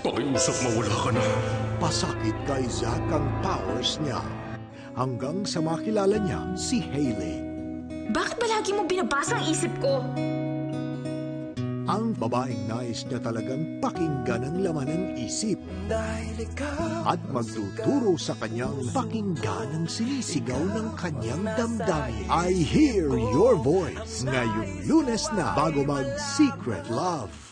Pakiusap mawala ka na. Pasakit kay Zack ang powers niya. Hanggang sa makilala niya si Hailey. Bakit ba lagi mo binabasa ang isip ko? Ang babaeng nais niya talagang pakinggan ang laman ng isip. At magtuturo sa kanyang pakinggan ang sinisigaw ng kanyang damdamin. I Hear Your Voice. Ngayong Lunes na bago mag Secret Love.